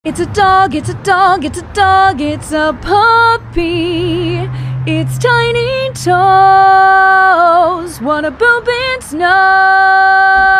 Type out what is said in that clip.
It's a dog, it's a dog, it's a dog, it's a puppy. It's tiny toes, wanna boop its nose.